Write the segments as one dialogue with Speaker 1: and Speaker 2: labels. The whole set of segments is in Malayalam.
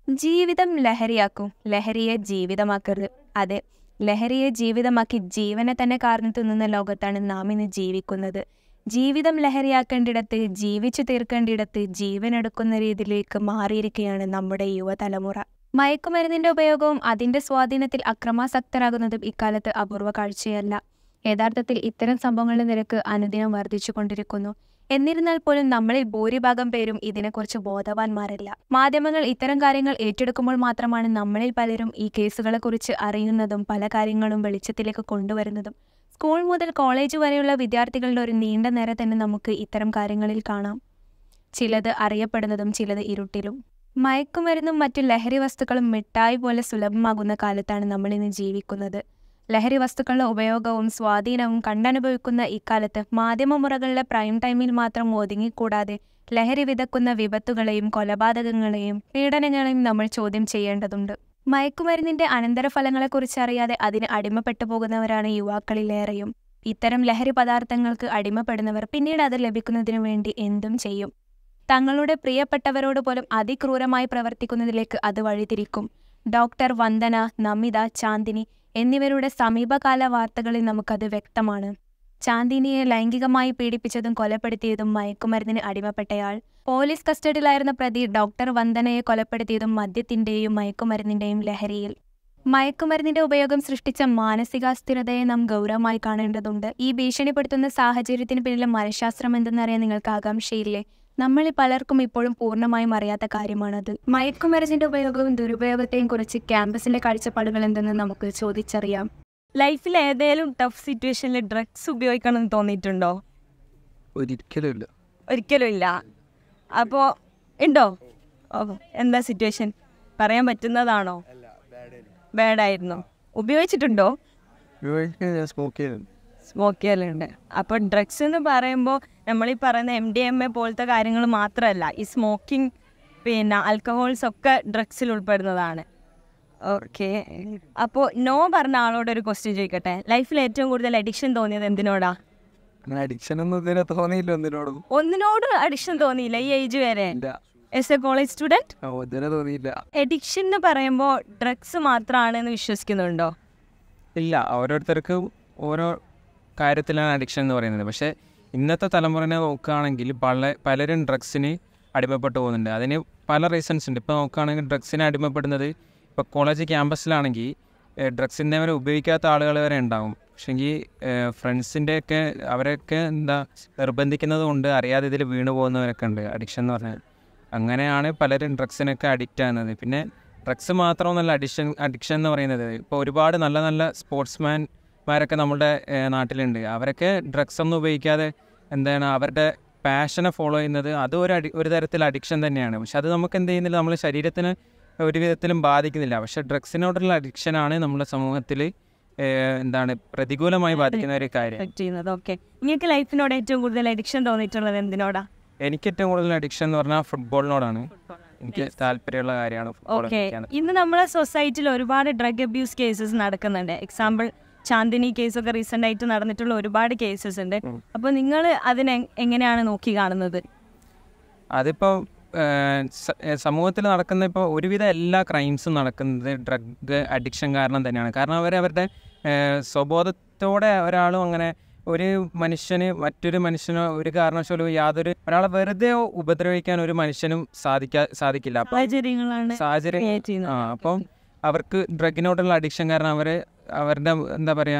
Speaker 1: ജീവിതം ലഹരിയാക്കും, ലഹരിയെ ജീവിതമാക്കരുത്. അതെ, ലഹരിയെ ജീവിതമാക്കി ജീവനെ തന്നെ കാർന്നു തിന്നുന്ന ലോകത്താണ് നാം ഇന്ന് ജീവിക്കുന്നത്. ജീവിതം ലഹരിയാക്കേണ്ടിടത്ത്, ജീവിച്ചു തീർക്കേണ്ടിടത്ത് ജീവനെടുക്കുന്ന രീതിയിലേക്ക് മാറിയിരിക്കുകയാണ് നമ്മുടെ യുവതലമുറ. മയക്കുമരുന്നിന്റെ ഉപയോഗവും അതിന്റെ സ്വാധീനത്തിൽ അക്രമാസക്തരാകുന്നതും ഇക്കാലത്ത് അപൂർവ കാഴ്ചയല്ല. യഥാർത്ഥത്തിൽ ഇത്തരം സംഭവങ്ങളുടെ നിരക്ക് അനുദിനം വർദ്ധിച്ചുകൊണ്ടിരിക്കുന്നു. എന്നിരുന്നാൽ പോലും നമ്മളിൽ ഭൂരിഭാഗം പേരും ഇതിനെക്കുറിച്ച് ബോധവാന്മാരല്ല. മാധ്യമങ്ങൾ ഇത്തരം കാര്യങ്ങൾ ഏറ്റെടുക്കുമ്പോൾ മാത്രമാണ് നമ്മളിൽ പലരും ഈ കേസുകളെക്കുറിച്ച് അറിയുന്നതും പല കാര്യങ്ങളും വെളിച്ചത്തിലേക്ക് കൊണ്ടുവരുന്നതും. സ്കൂൾ മുതൽ കോളേജ് വരെയുള്ള വിദ്യാർത്ഥികളുടെ ഒരു നീണ്ട നിര തന്നെ നമുക്ക് ഇത്തരം കാര്യങ്ങളിൽ കാണാം. ചിലത് അറിയപ്പെടുന്നതും ചിലത് ഇരുട്ടിലും. മയക്കുമരുന്നും മറ്റു ലഹരി വസ്തുക്കളും മിഠായി പോലെ സുലഭമാകുന്ന കാലത്താണ് നമ്മളിന്ന് ജീവിക്കുന്നത്. ലഹരി വസ്തുക്കളുടെ ഉപയോഗവും സ്വാധീനവും കണ്ടനുഭവിക്കുന്ന ഇക്കാലത്ത് മാധ്യമമുറകളിലെ പ്രൈം ടൈമിൽ മാത്രം ഒതുങ്ങിക്കൂടാതെ ലഹരി വിതക്കുന്ന വിപത്തുകളെയും കൊലപാതകങ്ങളെയും പീഡനങ്ങളെയും നമ്മൾ ചോദ്യം ചെയ്യേണ്ടതുണ്ട്. മയക്കുമരുന്നിന്റെ അനന്തരഫലങ്ങളെക്കുറിച്ച് അറിയാതെ അതിന് അടിമപ്പെട്ടു പോകുന്നവരാണ് യുവാക്കളിലേറെയും. ഇത്തരം ലഹരി പദാർത്ഥങ്ങൾക്ക് അടിമപ്പെടുന്നവർ പിന്നീട് അത് ലഭിക്കുന്നതിനു വേണ്ടി എന്തും ചെയ്യും. തങ്ങളുടെ പ്രിയപ്പെട്ടവരോട് പോലും അതിക്രൂരമായി പ്രവർത്തിക്കുന്നതിലേക്ക് അത് വഴിതിരിക്കും. ഡോക്ടർ വന്ദന, നമിത, ചാന്ദിനി എന്നിവരുടെ സമീപകാല വാർത്തകളിൽ നമുക്കത് വ്യക്തമാണ്. ചാന്ദിനിയെ ലൈംഗികമായി പീഡിപ്പിച്ചതും കൊലപ്പെടുത്തിയതും മയക്കുമരുന്നിന് അടിമപ്പെട്ടയാൾ. പോലീസ് കസ്റ്റഡിയിലായിരുന്ന പ്രതി ഡോക്ടർ വന്ദനയെ കൊലപ്പെടുത്തിയതും മദ്യത്തിന്റെയും മയക്കുമരുന്നിന്റെയും ലഹരിയിൽ. മയക്കുമരുന്നിന്റെ ഉപയോഗം സൃഷ്ടിച്ച മാനസികാസ്ഥിരതയെ നാം ഗൗരവമായി കാണേണ്ടതുണ്ട്. ഈ ഭീഷണിപ്പെടുത്തുന്ന സാഹചര്യത്തിന് പിന്നിലെ മനഃശാസ്ത്രം എന്തെന്നറിയാൻ നിങ്ങൾക്ക് ആകാംക്ഷയില്ലേ? നമ്മളിൽ പലർക്കും ഇപ്പോഴും പൂർണ്ണമായും അറിയാത്ത കാര്യമാണത്. മയക്കുമരുന്നിന്റെ ഉപയോഗവും ദുരുപയോഗത്തെയും കുറിച്ച് ക്യാമ്പസിന്റെ കാഴ്ചപ്പാടുകൾ എന്തെന്ന് നമുക്ക് ചോദിച്ചറിയാം.
Speaker 2: ലൈഫിൽ ഏതെങ്കിലും ടഫ് സിറ്റുവേഷനിൽ ഡ്രഗ്സ് ഉപയോഗിക്കണമെന്ന് തോന്നിയിട്ടുണ്ടോ? ഒരിക്കലും ഇല്ല. അപ്പോൾ ഉണ്ടോ? എന്താ സിറ്റുവേഷൻ പറയാൻ പറ്റുന്നതാണോ? ബാഡായിരുന്നു. ഉപയോഗിച്ചിട്ടുണ്ടോ? സ്മോക്ക് ചെയ്യലുണ്ട്. അപ്പോൾ ഡ്രഗ്സ് എന്ന് പറയുമ്പോൾ നമ്മളീ പറയുന്ന MDMA പോലത്തെ കാര്യങ്ങൾ മാത്രമല്ല, ഈ സ്മോക്കിംഗ് പിന്നെ ആൽക്കഹോൾസ് ഒക്കെ ഡ്രഗ്സിൽ ഉൾപ്പെടുന്നതാണ്. ഓക്കെ, അപ്പോൾ നോ പറഞ്ഞ ആളോട് ഒരു ക്വസ്റ്റ്യൻ ചോദിക്കട്ടെ. ലൈഫിൽ ഏറ്റവും കൂടുതൽ അഡിക്ഷൻ തോന്നിയത് എന്തിനോടാ? ഒന്നിനോട് അഡിക്ഷൻ തോന്നിയില്ല ഈ ഏജ് വരെ? As a college student addiction എന്ന് പറയുമ്പോൾ ഡ്രഗ്സ് മാത്രമാണെന്ന് വിശ്വസിക്കുന്നുണ്ടോ?
Speaker 3: ഇല്ല, ഓരോരുത്തർക്കും ഓരോ കാര്യത്തിലാണ് അഡിക്ഷൻ എന്ന് പറയുന്നത്. പക്ഷേ ഇന്നത്തെ തലമുറനെ നോക്കുകയാണെങ്കിൽ പലരും ഡ്രഗ്സിന് അടിമപ്പെട്ടു പോകുന്നുണ്ട്. അതിന് പല റീസൺസ് ഉണ്ട്. ഇപ്പോൾ നോക്കുകയാണെങ്കിൽ ഡ്രഗ്സിന് അടിമപ്പെടുന്നത് ഇപ്പോൾ കോളേജ് ക്യാമ്പസിലാണെങ്കിൽ ഡ്രഗ്സിൻ്റെ വരെ ഉപയോഗിക്കാത്ത ആളുകൾ വരെ ഉണ്ടാകും. പക്ഷേങ്കിൽ ഫ്രണ്ട്സിൻ്റെയൊക്കെ അവരൊക്കെ നിർബന്ധിക്കുന്നത് കൊണ്ട് അറിയാതെ ഇതിൽ വീണ് പോകുന്നവരൊക്കെ ഉണ്ട്. അഡിക്ഷൻ എന്ന് പറഞ്ഞാൽ അങ്ങനെയാണ് പലരും ഡ്രഗ്സിനൊക്കെ അഡിക്റ്റ് ആകുന്നത്. പിന്നെ ഡ്രഗ്സ് മാത്രമൊന്നുമല്ല അഡിക്ഷൻ എന്ന് പറയുന്നത്. ഇപ്പോൾ ഒരുപാട് നല്ല നല്ല സ്പോർട്സ്മാൻമാരൊക്കെ നമ്മുടെ നാട്ടിലുണ്ട്. അവരൊക്കെ ഡ്രഗ്സ് ഒന്നും ഉപയോഗിക്കാതെ അവരുടെ പാഷനെ ഫോളോ ചെയ്യുന്നത്. അത് ഒരു തരത്തിൽ അഡിക്ഷൻ തന്നെയാണ്. പക്ഷെ അത് നമുക്ക് എന്ത് ചെയ്യുന്നില്ല, നമ്മുടെ ശരീരത്തിന് ഒരു വിധത്തിലും ബാധിക്കുന്നില്ല. പക്ഷെ ഡ്രഗ്സിനോടുള്ള അഡിക്ഷനാണ് നമ്മുടെ സമൂഹത്തിൽ പ്രതികൂലമായി ബാധിക്കുന്ന ഒരു കാര്യം.
Speaker 2: ഓക്കെ, നിങ്ങൾക്ക് ലൈഫിനോട് ഏറ്റവും കൂടുതൽ അഡിക്ഷൻ തോന്നിയിട്ടുള്ളത് എന്തിനോടാ?
Speaker 3: എനിക്ക് ഏറ്റവും കൂടുതൽ അഡിക്ഷൻ എന്ന് പറഞ്ഞാൽ ഫുട്ബോളിനോടാണ്. എനിക്ക് താല്പര്യമുള്ള കാര്യമാണ് ഫുട്ബോൾ.
Speaker 2: ഇന്ന് നമ്മുടെ സൊസൈറ്റിയിൽ ഒരുപാട് ഡ്രഗ് അബ്യൂസ് കേസസ് നടക്കുന്നുണ്ട്. എക്സാമ്പിൾ ചാന്ദിനി കേസൊക്കെ റീസെന്റ് ആയിട്ട് നടന്നിട്ടുള്ള ഒരുപാട് കേസസ് ഉണ്ട്. അപ്പോൾ നിങ്ങൾ അതിനെ എങ്ങനെയാണ് നോക്കി കാണുന്നത്?
Speaker 3: അതിപ്പോൾ സമൂഹത്തിൽ നടക്കുന്ന ഇപ്പോൾ ഒരുവിധ എല്ലാ ക്രൈംസും നടക്കുന്നത് ഡ്രഗ് അഡിക്ഷൻ കാരണം തന്നെയാണ്. കാരണം അവരുടെ സ്വബോധത്തോടെ ഒരാളും അങ്ങനെ ഒരു മനുഷ്യന് മറ്റൊരു മനുഷ്യനോ ഒരു കാരണവശാലും ഒരാളെ വെറുതെ ഉപദ്രവിക്കാൻ ഒരു മനുഷ്യനും സാധിക്കില്ല. സാഹചര്യം അപ്പം അവർക്ക് ഡ്രഗിനോടുള്ള അഡിക്ഷൻ കാരണം അവരുടെ എന്താ പറയുക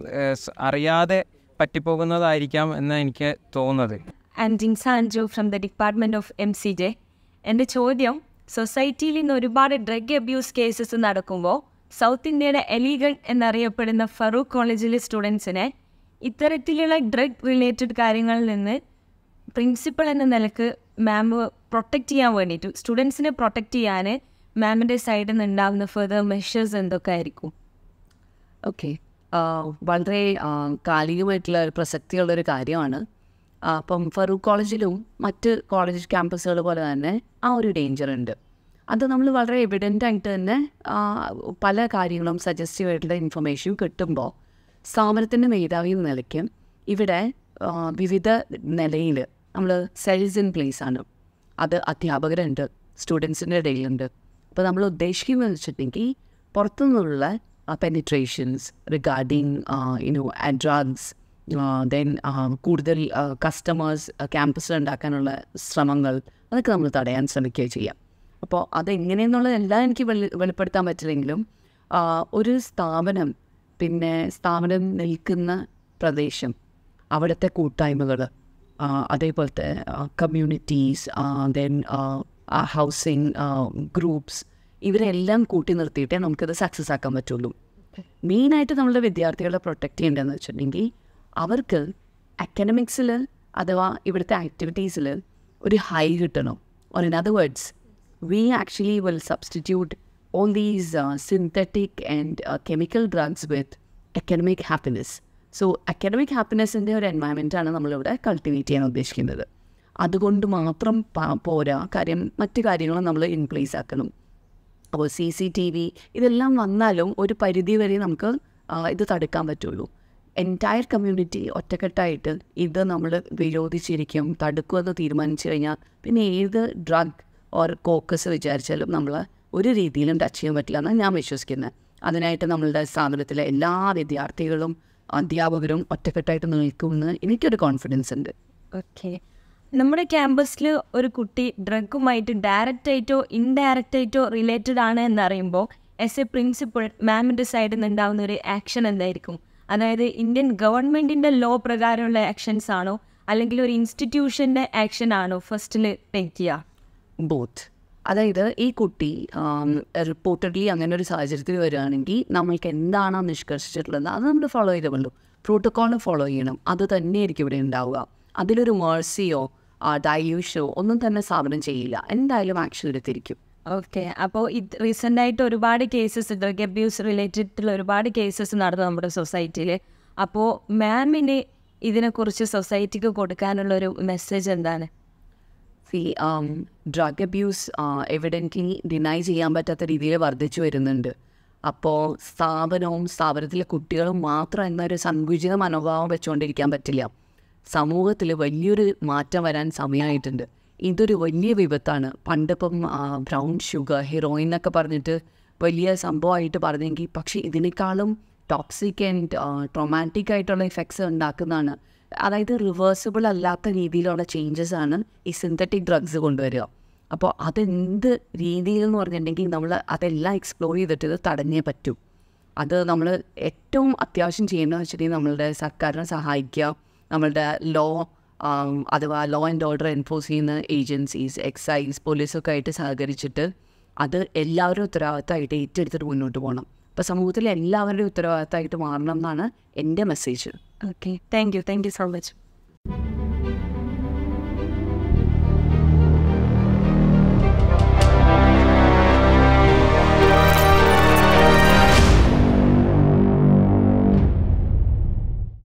Speaker 3: അറിയാതെ പറ്റിപ്പോകുന്നതായിരിക്കാം എന്നാണ് എനിക്ക് തോന്നുന്നത്.
Speaker 2: Sanjo from the department of MCJ. എൻ്റെ ചോദ്യം, സൊസൈറ്റിയിൽ ഇന്ന് ഒരുപാട് ഡ്രഗ് അബ്യൂസ് കേസസ് നടക്കുമ്പോൾ സൗത്ത് ഇന്ത്യയുടെ എലിഗഡ് എന്നറിയപ്പെടുന്ന ഫറൂഖ് കോളേജിലെ സ്റ്റുഡൻസിനെ ഇത്തരത്തിലുള്ള ഡ്രഗ് റിലേറ്റഡ് കാര്യങ്ങളിൽ നിന്ന് പ്രിൻസിപ്പൽ എന്ന നിലക്ക് മാം പ്രൊട്ടക്റ്റ് ചെയ്യാൻ വേണ്ടിയിട്ട്, സ്റ്റുഡൻസിനെ പ്രൊട്ടക്റ്റ് ചെയ്യാൻ മാമിൻ്റെ സൈഡിൽ നിന്ന് ഉണ്ടാകുന്ന ഫെർദർ മെഷേഴ്സ് എന്തൊക്കെ ആയിരിക്കും?
Speaker 4: ഓക്കെ, വളരെ കാലികമായിട്ടുള്ള പ്രസക്തിയുള്ളൊരു കാര്യമാണ്. അപ്പം ഫറൂഖ് കോളേജിലും മറ്റ് കോളേജ് ക്യാമ്പസുകൾ പോലെ തന്നെ ആ ഒരു ഡേഞ്ചർ ഉണ്ട്. അത് നമ്മൾ വളരെ എവിഡൻ്റായിട്ട് തന്നെ പല കാര്യങ്ങളും സജസ്റ്റീവായിട്ടുള്ള ഇൻഫർമേഷൻ കിട്ടുമ്പോൾ സ്ഥാപനത്തിൻ്റെ മേധാവി നിലയ്ക്ക് ഇവിടെ വിവിധ നിലയിൽ നമ്മൾ സെൽസ് ഇൻ പ്ലേസ് ആണ്. അത് അധ്യാപകരുണ്ട്, സ്റ്റുഡൻസിൻ്റെ ഇടയിലുണ്ട്, അപ്പോൾ നമ്മൾ ഉദ്ദേശിക്കുന്നത് വെച്ചിട്ടുണ്ടെങ്കിൽ പുറത്തുനിന്നുള്ള പെനിട്രേഷൻസ് റിഗാർഡിങ് ഡ്രഗ്സ്, ദെൻ കൂടുതൽ കസ്റ്റമേഴ്സ് ക്യാമ്പസിൽ ഉണ്ടാക്കാനുള്ള ശ്രമങ്ങൾ, അതൊക്കെ നമ്മൾ തടയാൻ ശ്രമിക്കുകയും ചെയ്യാം. അപ്പോൾ അതെങ്ങനെയെന്നുള്ളതെല്ലാം എനിക്ക് വെളിപ്പെടുത്താൻ പറ്റില്ലെങ്കിലും ഒരു സ്ഥാപനം, പിന്നെ സ്ഥാപനം നിൽക്കുന്ന പ്രദേശം, അവിടുത്തെ കൂട്ടായ്മകൾ, അതേപോലത്തെ കമ്മ്യൂണിറ്റീസ്, ദെൻ ഹൗസിങ് ഗ്രൂപ്പ്സ്, ഇവരെല്ലാം കൂട്ടി നിർത്തിയിട്ടേ നമുക്കത് സക്സസ് ആക്കാൻ പറ്റുള്ളൂ. മെയിനായിട്ട് നമ്മളുടെ വിദ്യാർത്ഥികളെ പ്രൊട്ടക്റ്റ് ചെയ്യേണ്ടതെന്ന് വെച്ചിട്ടുണ്ടെങ്കിൽ അവർക്ക് അക്കാഡമിക്സിൽ അഥവാ ഇവിടുത്തെ ആക്ടിവിറ്റീസിൽ ഒരു ഹൈ കിട്ടണം. Or in other words, we actually will substitute all these synthetic and chemical drugs with academic happiness. So academic happiness-ൻ്റെ ഒരു എൻവയൺമെൻറ്റാണ് നമ്മളിവിടെ കൾട്ടിവേറ്റ് ചെയ്യാൻ ഉദ്ദേശിക്കുന്നത്. അതുകൊണ്ട് മാത്രം പോരാ, കാര്യം മറ്റു കാര്യങ്ങളും നമ്മൾ ഇൻ പ്ലേസ് ആക്കണം. അപ്പോൾ CCTV ഇതെല്ലാം വന്നാലും ഒരു പരിധി വരെ നമുക്ക് ഇത് തടുക്കാൻ പറ്റുള്ളൂ. എൻറ്റയർ കമ്മ്യൂണിറ്റി ഒറ്റക്കെട്ടായിട്ട് ഇത് നമ്മൾ വിരോധിച്ചിരിക്കും, തടുക്കുമെന്ന് തീരുമാനിച്ചു കഴിഞ്ഞാൽ പിന്നെ ഏത് ഡ്രഗ് ഓർ കോക്കസ് വിചാരിച്ചാലും നമ്മൾ ഒരു രീതിയിലും ടച്ച് ചെയ്യാൻ പറ്റില്ല എന്നാണ് ഞാൻ വിശ്വസിക്കുന്നത്. അതിനായിട്ട് നമ്മളുടെ സ്ഥാപനത്തിലെ എല്ലാ വിദ്യാർത്ഥികളും അധ്യാപകരും ഒറ്റക്കെട്ടായിട്ട് നിൽക്കുമെന്ന് എനിക്കൊരു കോൺഫിഡൻസ് ഉണ്ട്.
Speaker 2: ഓക്കെ, നമ്മുടെ ക്യാമ്പസിൽ ഒരു കുട്ടി ഡ്രഗുമായിട്ട് ഡയറക്റ്റായിട്ടോ ഇൻഡയറക്റ്റായിട്ടോ റിലേറ്റഡ് ആണ് എന്നറിയുമ്പോൾ ആസ് എ പ്രിൻസിപ്പൾ മാമിൻ്റെ സൈഡിൽ നിന്ന് ഉണ്ടാകുന്ന ഒരു ആക്ഷൻ എന്തായിരിക്കും? അതായത് ഇന്ത്യൻ ഗവൺമെൻറ്റിൻ്റെ ലോ പ്രകാരമുള്ള ആക്ഷൻസ് ആണോ, അല്ലെങ്കിൽ ഒരു ഇൻസ്റ്റിറ്റ്യൂഷൻ്റെ ആക്ഷൻ ആണോ ഫസ്റ്റിൽ ടേക്ക് ചെയ്യുക?
Speaker 4: ബോത്ത്. അതായത് ഈ കുട്ടി റിപ്പോർട്ടഡ്ലി അങ്ങനെ ഒരു സാഹചര്യത്തിൽ വരികയാണെങ്കിൽ നമ്മൾക്ക് എന്താണോ നിഷ്കർഷിച്ചിട്ടുള്ളത് അത് നമ്മൾ ഫോളോ ചെയ്തേ പറ്റുള്ളൂ. പ്രോട്ടോക്കോൾ ഫോളോ ചെയ്യണം, അത് തന്നെയായിരിക്കും ഇവിടെ ഉണ്ടാവുക. അതിലൊരു മേഴ്സിയോ ഡൈല്യൂഷനോ ഒന്നും തന്നെ സ്ഥാപനം ചെയ്യില്ല, എന്തായാലും ആക്ഷൻ എടുത്തിരിക്കും.
Speaker 2: ഓക്കെ, അപ്പോൾ ഇത് റീസെൻ്റായിട്ട് ഒരുപാട് കേസസ്, ഡ്രഗ് അബ്യൂസ് റിലേറ്റഡ് ഒരുപാട് കേസസ് നടന്നു നമ്മുടെ സൊസൈറ്റിയിൽ. അപ്പോൾ മാമിന് ഇതിനെക്കുറിച്ച് സൊസൈറ്റിക്ക് കൊടുക്കാനുള്ളൊരു മെസ്സേജ് എന്താണ്?
Speaker 4: ഡ്രഗ് അബ്യൂസ് എവിഡൻ്റ്ലി ഡിനൈ ചെയ്യാൻ പറ്റാത്ത രീതിയിൽ വർദ്ധിച്ചു വരുന്നുണ്ട്. അപ്പോൾ സ്ഥാപനവും സ്ഥാപനത്തിലെ കുട്ടികളും മാത്രം എന്നൊരു സങ്കുചിത മനോഭാവം വെച്ചുകൊണ്ടിരിക്കാൻ പറ്റില്ല. സമൂഹത്തിൽ വലിയൊരു മാറ്റം വരാൻ സമയമായിട്ടുണ്ട്. ഇതൊരു വലിയ വിപത്താണ്. പണ്ടിപ്പം ബ്രൗൺ ഷുഗർ, ഹീറോയിൻ എന്നൊക്കെ പറഞ്ഞിട്ട് വലിയ സംഭവമായിട്ട് പറഞ്ഞെങ്കിൽ, പക്ഷേ ഇതിനേക്കാളും ടോക്സിക് ആൻഡ് ട്രോമാറ്റിക് ആയിട്ടുള്ള ഇഫക്ട്സ് ഉണ്ടാക്കുന്നതാണ്. അതായത് റിവേഴ്സിബിൾ അല്ലാത്ത രീതിയിലുള്ള ചേഞ്ചസ് ആണ് ഈ സിന്തറ്റിക് ഡ്രഗ്സ് കൊണ്ടുവരിക. അപ്പോൾ അതെന്ത് രീതിയിൽ എന്ന് പറഞ്ഞിട്ടുണ്ടെങ്കിൽ നമ്മൾ അതെല്ലാം എക്സ്പ്ലോർ ചെയ്തിട്ട് ഇത് തടഞ്ഞേ പറ്റൂ. അത് നമ്മൾ ഏറ്റവും അത്യാവശ്യം ചെയ്യേണ്ടതെന്ന് വെച്ചിട്ടുണ്ടെങ്കിൽ നമ്മളുടെ സർക്കാരിനെ സഹായിക്കുക, നമ്മളുടെ ലോ അഥവാ ലോ ആൻഡ് ഓർഡർ എൻഫോഴ്സ് ചെയ്യുന്ന ഏജൻസീസ്, എക്സൈസ്, പോലീസൊക്കെ ആയിട്ട് സഹകരിച്ചിട്ട് അത് എല്ലാവരും ഉത്തരവാദിത്തമായിട്ട് ഏറ്റെടുത്തിട്ട് മുന്നോട്ട് പോകണം. അപ്പോൾ സമൂഹത്തിലെ എല്ലാവരുടെയും ഉത്തരവാദിത്തമായിട്ട് മാറണം എന്നാണ് എൻ്റെ message.
Speaker 2: Okay, thank you so much.